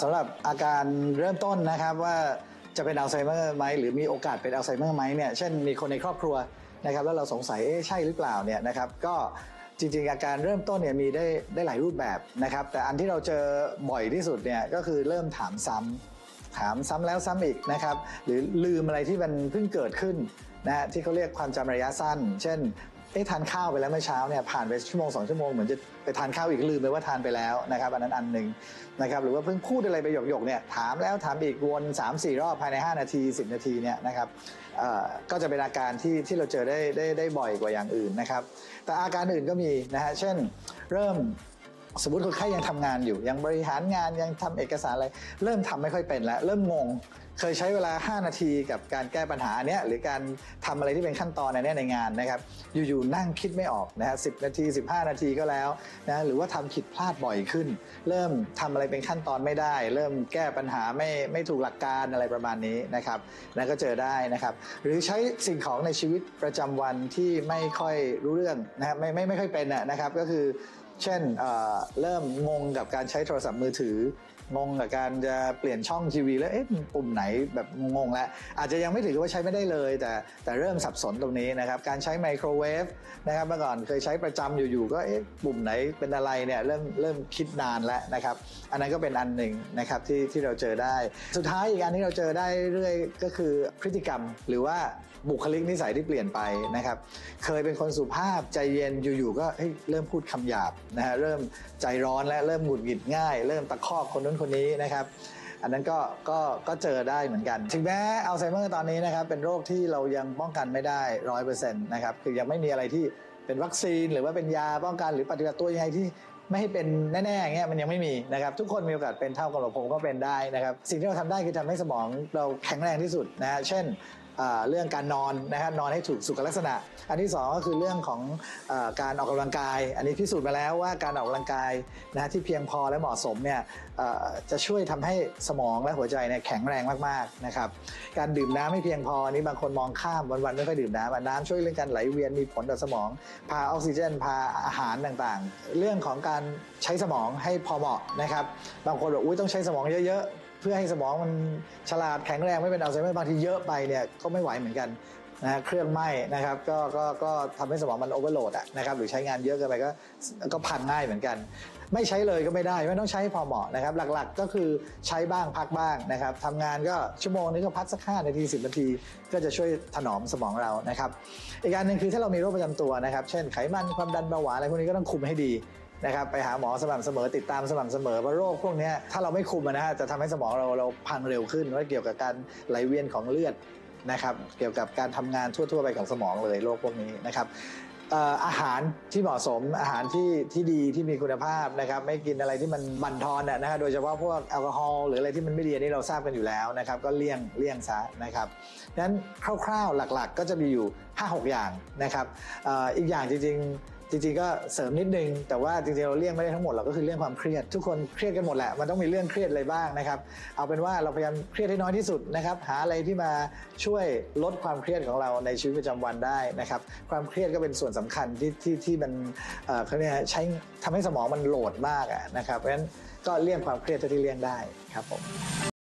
สำหรับอาการเริ่มต้นนะครับว่าจะเป็นอัลไซเมอร์ไหมหรือมีโอกาสเป็นอัลไซเมอร์ไหมเนี่ยเช่นมีคนในครอบครัวนะครับแล้วเราสงสัยใช่หรือเปล่าเนี่ยนะครับก็จริงๆอาการเริ่มต้นเนี่ยมีได้หลายรูปแบบนะครับแต่อันที่เราเจอบ่อยที่สุดเนี่ยก็คือเริ่มถามซ้ำแล้วซ้ำอีกนะครับหรือลืมอะไรที่มันเพิ่งเกิดขึ้นนะฮะที่เขาเรียกความจำระยะสั้นเช่นทานข้าวไปแล้วเมื่อเช้าเนี่ยผ่านไปชั่วโมง2 ชั่วโมงเหมือนจะไปทานข้าวอีกลืมไปว่าทานไปแล้วนะครับอันนั้นอันหนึ่งนะครับหรือว่าเพิ่งพูดอะไรไปหยกๆเนี่ยถามแล้วถามอีกวน 3-4 รอบภายใน5 นาที10 นาทีเนี่ยนะครับก็จะเป็นอาการที่เราเจอได้บ่อยกว่าอย่างอื่นนะครับแต่อาการอื่นก็มีนะฮะเช่นเริ่มสมมติคนไข้ยังทำงานอยู่ยังบริหารงานยังทำเอกสารอะไรเริ่มทำไม่ค่อยเป็นแล้วเริ่มงงเคยใช้เวลา5 นาทีกับการแก้ปัญหาเนี้ยหรือการทำอะไรที่เป็นขั้นตอนในงานนะครับอยู่ๆนั่งคิดไม่ออกนะฮะ10 นาที15 นาทีก็แล้วนะหรือว่าทำผิดพลาดบ่อยขึ้นเริ่มทำอะไรเป็นขั้นตอนไม่ได้เริ่มแก้ปัญหาไม่ถูกหลักการอะไรประมาณนี้นะครับนั่นก็เจอได้นะครับหรือใช้สิ่งของในชีวิตประจำวันที่ไม่ค่อยรู้เรื่องนะฮะไม่ค่อยเป็นนะครับก็คือเช่นเริ่มงงกับการใช้โทรศัพท์มือถืองงกับการจะเปลี่ยนช่องทีวีแล้วปุ่มไหนแบบงงแล้วอาจจะยังไม่ถือว่าใช้ไม่ได้เลยแต่เริ่มสับสนตรงนี้นะครับการใช้ไมโครเวฟนะครับเมื่อก่อนเคยใช้ประจำอยู่ๆก็ปุ่มไหนเป็นอะไรเนี่ยเริ่มคิดนานแล้วนะครับอันนั้นก็เป็นอันหนึ่งนะครับที่เราเจอได้สุดท้ายอีกอันที่เราเจอได้เรื่อยก็คือพฤติกรรมหรือว่าบุคลิกนิสัยที่เปลี่ยนไปนะครับเคยเป็นคนสุภาพใจเย็นอยู่ๆก็เริ่มพูดคำหยาบนะฮะเริ่มใจร้อนและเริ่มหงุดหงิดง่ายเริ่มตะคอกคนนู้นคนนี้นะครับอันนั้นก็เจอได้เหมือนกันถึงแม้อัลไซเมอร์ตอนนี้นะครับเป็นโรคที่เรายังป้องกันไม่ได้ 100% นะครับคือยังไม่มีอะไรที่เป็นวัคซีนหรือว่าเป็นยาป้องกันหรือปฏิบัติตัวยังไงที่ไม่ให้เป็นแน่ๆอย่างเงี้ยมันยังไม่มีนะครับทุกคนมีโอกาสเป็นเท่ากับผมก็เป็นได้นะครับสิ่งที่เราทำได้คือทำให้สมองเราแข็งแรงที่สุดนะฮะเช่นเรื่องการนอนนะครับนอนให้ถูกสุขลักษณะอันที่2ก็คือเรื่องของการออกกำลังกายอันนี้พิสูจน์มาแล้วว่าการออกกำลังกายนะที่เพียงพอและเหมาะสมเนี่ยจะช่วยทำให้สมองและหัวใจเนี่ยแข็งแรงมากๆนะครับการดื่มน้ำไม่เพียงพอนี่บางคนมองข้ามวันๆไม่ค่อยดื่มน้ำช่วยเรื่องการไหลเวียนมีผลต่อสมองพาออกซิเจนพาอาหารต่างๆเรื่องของการใช้สมองให้พอเหมาะนะครับบางคนบอกต้องใช้สมองเยอะๆเพื่อให้สมองมันฉลาดแข็งแรงไม่เป็นอัลไซเมอร์บางทีเยอะไปเนี่ยก็ไม่ไหวเหมือนกันนะเครื่องไหม้นะครับก็ทำให้สมองมันโอเวอร์โหลดนะครับหรือใช้งานเยอะเกินไปก็พังง่ายเหมือนกันไม่ใช้เลยก็ไม่ได้ไม่ต้องใช้พอเหมาะนะครับหลักๆก็คือใช้บ้างพักบ้างนะครับทำงานก็ชั่วโมงนึงก็พักสัก5 นาที10 นาทีก็จะช่วยถนอมสมองเรานะครับอีกการหนึ่งคือถ้าเรามีโรคประจำตัวนะครับเช่นไขมันความดันเบาหวานอะไรพวกนี้ก็ต้องคุมให้ดีนะครับไปหาหมอสม่ำเสมอติดตามสม่ำเสมอเพราะโรคพวกนี้ถ้าเราไม่คุมนะฮะจะทำให้สมองเราพังเร็วขึ้นว่าเกี่ยวกับการไหลเวียนของเลือดนะครับเกี่ยวกับการทำงานทั่วไปของสมองเลยโรคพวกนี้นะครับอาหารที่เหมาะสมอาหารที่ดีที่มีคุณภาพนะครับไม่กินอะไรที่มันบั่นทอนนะฮะโดยเฉพาะพวกแอลกอฮอล์หรืออะไรที่มันไม่ดีนี่เราทราบกันอยู่แล้วนะครับก็เลี่ยงซะนะครับนั้นคร่าวๆหลักๆก็จะมีอยู่ 5-6 อย่างนะครับอีกอย่างจริงก็เสริมนิดนึงแต่ว่าจริงๆเราเลี่ยงไม่ได้ทั้งหมดหรอกก็คือเรื่องความเครียดทุกคนเครียดกันหมดแหละมันต้องมีเรื่องเครียดอะไรบ้างนะครับเอาเป็นว่าเราพยายามเครียดให้น้อยที่สุดนะครับหาอะไรที่มาช่วยลดความเครียดของเราในชีวิตประจำวันได้นะครับความเครียดก็เป็นส่วนสำคัญที่มันเขาเนี่ยใช้ทำให้สมองมันโหลดมากนะครับเพราะฉะนั้นก็เลี่ยงความเครียดที่เลี่ยงได้ครับผม